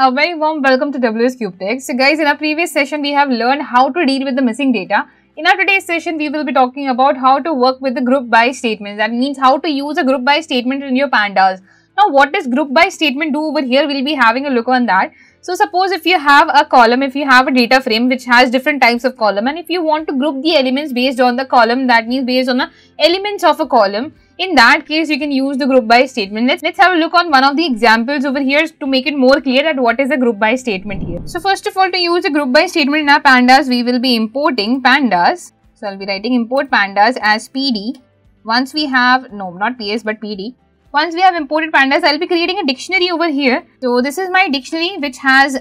a very warm welcome to WS Cube Tech. So guys, in our previous session we have learned how to deal with the missing data. In our today's session we will be talking about how to work with the group by statements. That means how to use a group by statement in your pandas. Now what does group by statement do over here? We'll be having a look on that. So suppose if you have a column, if you have a data frame which has different types of column, and if you want to group the elements based on the column, that means based on the elements of a column, in that case you can use the group by statement. Let's have a look on one of the examples over here to make it more clear that what is a group by statement here. So first of all, to use a group by statement in our pandas, we will be importing pandas. So I'll be writing import pandas as PD. Once we have, no, not PS but PD. Once we have imported pandas, I'll be creating a dictionary over here. So this is my dictionary which has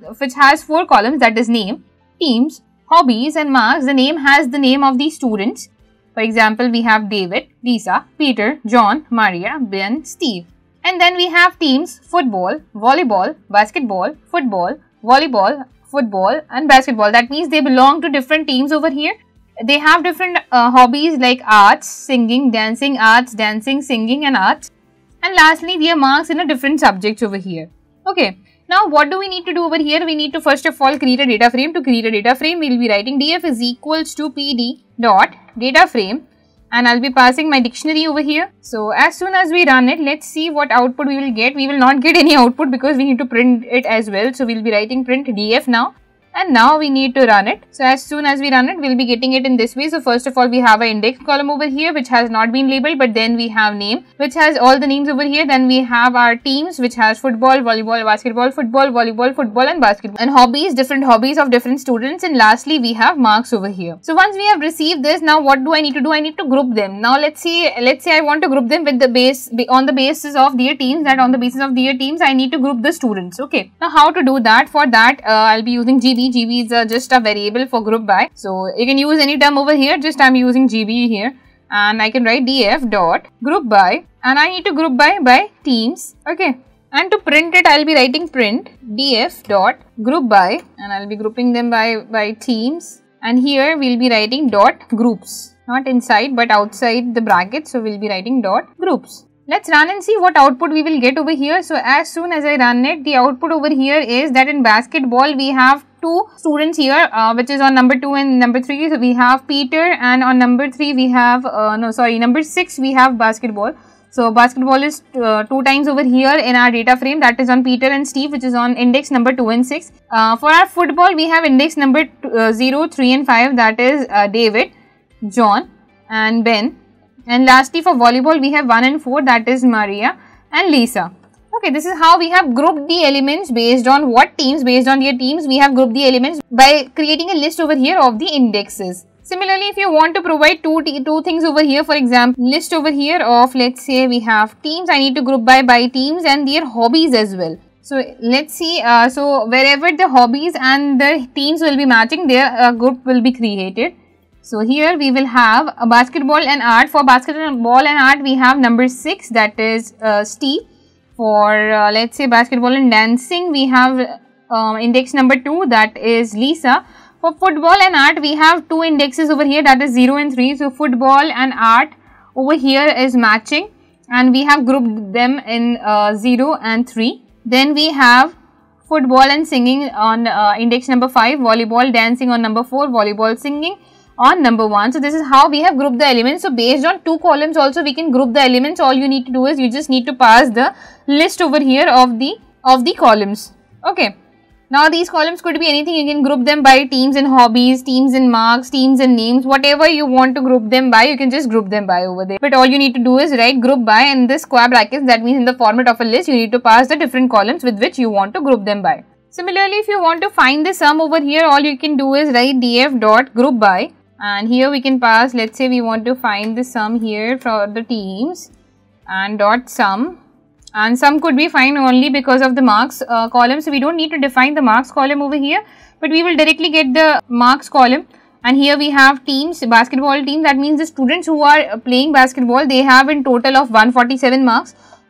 4 columns, that is name, teams, hobbies and marks. The name has the name of the students. For example, we have David, Lisa, Peter, John, Maria, Ben, Steve. And then we have teams, football, volleyball, basketball, football, volleyball, football and basketball. That means they belong to different teams over here. They have different hobbies like arts, singing, dancing, singing and arts. And lastly, their marks in a different subjects over here. Okay. Now, what do we need to do over here? We need to first of all create a data frame. To create a data frame, we will be writing df is equals to pd dot data frame, and I'll be passing my dictionary over here. So, as soon as we run it, let's see what output we will get. We will not get any output because we need to print it as well. So, we'll be writing print df now. And now we need to run it. So as soon as we run it, we'll be getting it in this way. So first of all, we have an index column over here which has not been labeled, but then we have name which has all the names over here. Then we have our teams which has football, volleyball, basketball, football, volleyball, football and basketball. And hobbies, different hobbies of different students. And lastly, we have marks over here. So once we have received this, now what do I need to do? I need to group them. Now let's say I want to group them with the on the basis of their teams. That on the basis of their teams, I need to group the students. Okay. Now how to do that? For that, I'll be using GB. GB is just a variable for group by. So you can use any term over here. Just I'm using GB here, and I can write df dot group by, and I need to group by teams. Okay. And to print it, I'll be writing print df dot group by, and I'll be grouping them by teams. And here we'll be writing dot groups, not inside but outside the bracket. So we'll be writing dot groups. Let's run and see what output we will get over here. So as soon as I run it, the output over here is that in basketball we have 2 students here, which is on number 2 and number 3. So we have Peter, and on number 3 we have number 6 we have basketball. So basketball is 2 times over here in our data frame, that is on Peter and Steve, which is on index number 2 and 6. For our football, we have index number 0, 3 and 5, that is David, John and Ben. And lastly, for volleyball, we have 1 and 4, that is Maria and Lisa. Okay, this is how we have grouped the elements based on what teams, based on their teams, we have grouped the elements by creating a list over here of the indexes. Similarly, if you want to provide two things over here, for example, list over here of, let's say we have teams, I need to group by teams and their hobbies as well. So let's see, so wherever the hobbies and the teams will be matching, their group will be created. So here we will have a basketball and art. For basketball and art, we have number 6, that is Steve. For let's say basketball and dancing, we have index number 2, that is Lisa. For football and art, we have 2 indexes over here, that is 0 and 3. So football and art over here is matching, and we have grouped them in 0 and 3. Then we have football and singing on index number 5, volleyball, dancing on number 4, volleyball, singing on number 1. So this is how we have grouped the elements. So based on 2 columns also we can group the elements. All you need to do is you just need to pass the list over here of the columns. Okay. Now these columns could be anything. You can group them by teams and hobbies, teams and marks, teams and names, whatever you want to group them by, you can just group them by over there. But all you need to do is write group by and this square brackets, that means in the format of a list you need to pass the different columns with which you want to group them by. Similarly, if you want to find the sum over here, all you can do is write df dot group by. And here we can pass, let's say we want to find the sum here for the teams, and dot sum, and sum could be fine only because of the marks column. So we don't need to define the marks column over here, but we will directly get the marks column. And here we have teams, basketball team, that means the students who are playing basketball, they have in total of 147 marks.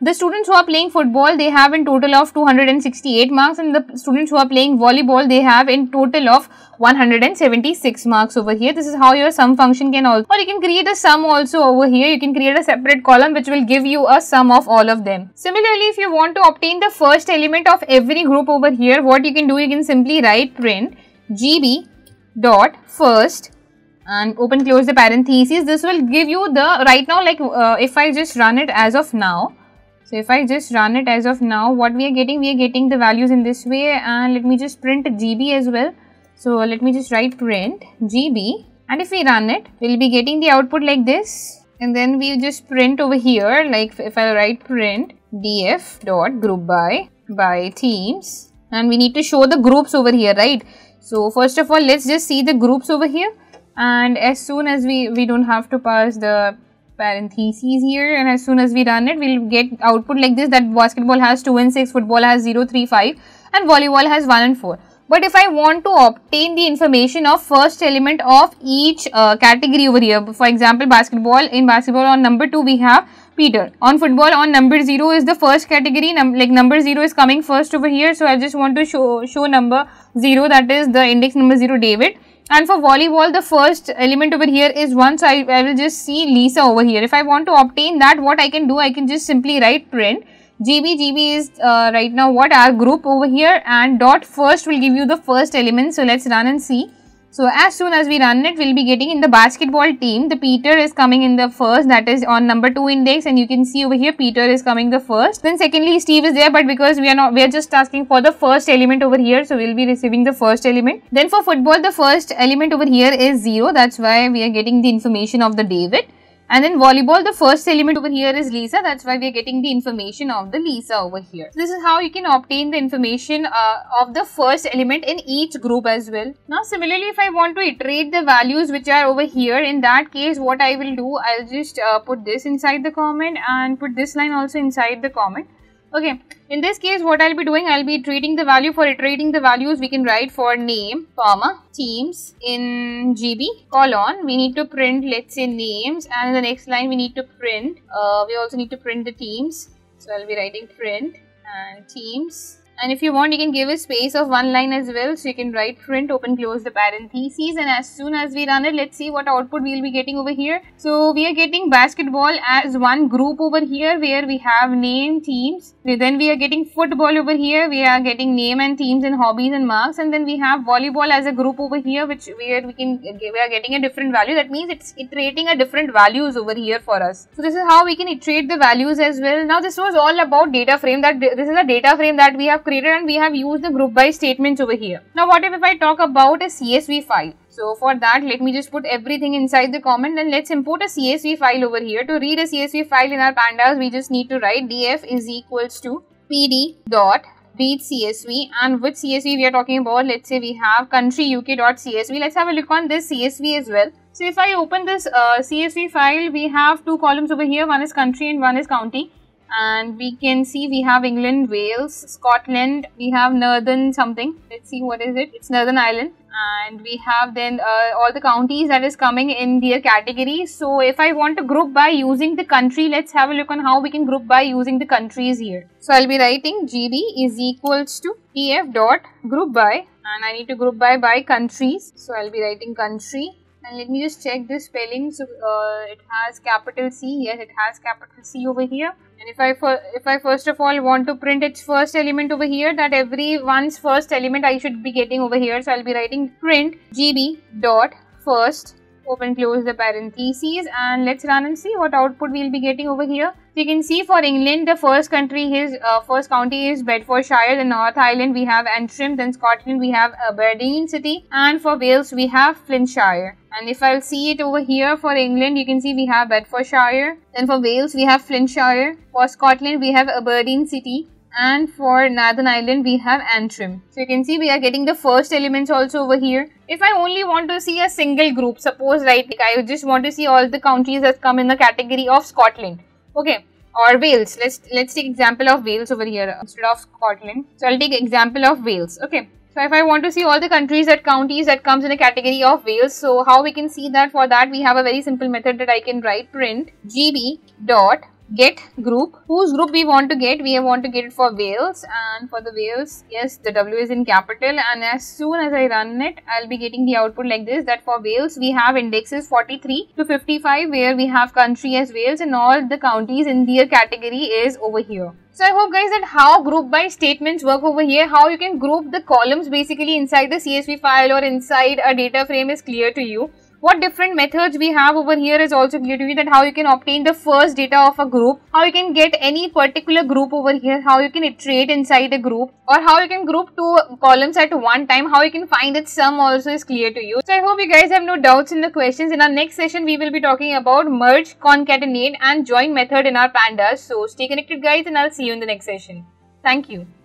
the students who are playing football, they have in total of 268 marks, and the students who are playing volleyball, they have in total of 176 marks over here. This is how your sum function can also, or you can create a sum also over here. You can create a separate column which will give you a sum of all of them. Similarly, if you want to obtain the first element of every group over here, what you can do, you can simply write print GB dot first and open close the parentheses. This will give you the, right now, like if I just run it as of now. So if I just run it as of now, what we are getting the values in this way, and let me just print GB as well. So let me just write print GB, and if we run it, we'll be getting the output like this, and then we just print over here, like if I write print df dot group by teams, and we need to show the groups over here, right? So first of all, let's just see the groups over here, and as soon as we don't have to pass the parentheses here, and as soon as we run it, we'll get output like this, that basketball has 2 and 6, football has 0, 3, 5, and volleyball has 1 and 4. But if I want to obtain the information of first element of each category over here, for example, basketball, in basketball on number 2 we have Peter. On football on number 0 is the first category, like number 0 is coming first over here. So I just want to show number 0, that is the index number 0, David. And for volleyball, the first element over here is 1, so I will just see Lisa over here. If I want to obtain that, what I can do, I can just simply write print GB is right now what, our group over here, and dot first will give you the first element. So let's run and see. So as soon as we run it, we'll be getting in the basketball team, the Peter is coming in the first, that is on number 2 index, and you can see over here Peter is coming the first. Then secondly Steve is there, but because we are just asking for the first element over here, so we'll be receiving the first element. Then for football, the first element over here is 0, that's why we are getting the information of the David. And then volleyball, the first element over here is Lisa, that's why we are getting the information of the Lisa over here. So this is how you can obtain the information of the first element in each group as well. Now similarly, if I want to iterate the values which are over here, in that case what I will do, I'll just put this inside the comment and put this line also inside the comment. Okay, in this case what I'll be doing, I'll be iterating the value. For iterating the values, we can write for name, comma, teams in GB, colon, we need to print, let's say, names, and in the next line we need to print, we also need to print the teams. So I'll be writing print and teams. And if you want, you can give a space of 1 line as well. So you can write print, open, close the parentheses, and as soon as we run it, let's see what output we will be getting over here. So we are getting basketball as one group over here, where we have name, teams. Then we are getting football over here. We are getting name and teams and hobbies and marks. And then we have volleyball as a group over here, we are getting a different value. That means it's iterating a different values over here for us. So this is how we can iterate the values as well. Now this was all about data frame. This is a data frame that we have created, and we have used the group by statements over here. Now what if I talk about a CSV file? So for that, let me just put everything inside the comment, and let's import a CSV file over here. To read a CSV file in our pandas, we just need to write df is equals to pd dot read CSV, and which CSV we are talking about. Let's say we have country uk.csv. Let's have a look on this CSV as well. So if I open this CSV file, we have 2 columns over here. One is country and one is county. And we can see we have England, Wales, Scotland, we have Northern something. Let's see what is it. It's Northern Ireland. And we have then all the counties that is coming in their category. So if I want to group by using the country, let's have a look on how we can group by using the countries here. So I'll be writing GB is equals to df dot group by, and I need to group by countries. So I'll be writing country. And let me just check the spelling. So it has capital C. Yes, it has capital C over here. And if I first of all want to print its first element over here, that everyone's first element I should be getting over here. So I'll be writing print GB dot first, open close the parentheses, and let's run and see what output we'll be getting over here. So you can see for England, the first country, his first county is Bedfordshire. The North Island we have Antrim. Then Scotland we have Aberdeen City, and for Wales we have Flintshire. And if I'll see it over here for England, you can see we have Bedfordshire. Then for Wales we have Flintshire. For Scotland we have Aberdeen City. And for Northern Ireland we have Antrim. So you can see we are getting the first elements also over here. If I only want to see a single group, suppose like I just want to see all the countries that come in the category of Scotland. Okay, or Wales. Let's take example of Wales over here instead of Scotland. So I'll take example of Wales. Okay. So if I want to see all the counties that comes in a category of Wales, so how we can see that? For that we have a very simple method that I can write print GB dot get group. Whose group we want to get? We want to get it for Wales, and for the Wales, yes, the W is in capital, and as soon as I run it, I'll be getting the output like this, that for Wales we have indexes 43 to 55 where we have country as Wales and all the counties in their category is over here. So I hope guys that how group by statements work over here, how you can group the columns basically inside the CSV file or inside a data frame is clear to you. What different methods we have over here is also clear to you, that how you can obtain the first data of a group, how you can get any particular group over here, how you can iterate inside a group, or how you can group two columns at one time, how you can find its sum also is clear to you. So I hope you guys have no doubts in the questions. In our next session, we will be talking about merge, concatenate and join method in our pandas. So stay connected guys, and I'll see you in the next session. Thank you.